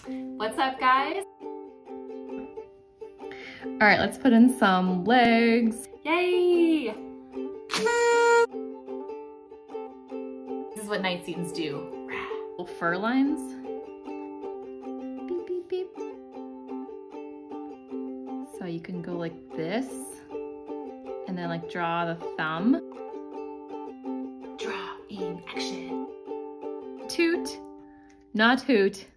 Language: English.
What's up, guys? All right, let's put in some legs. Yay! This is what night scenes do. Little fur lines. Beep, beep, beep. So you can go like this, and then like draw the thumb. Draw in action. Toot, not hoot.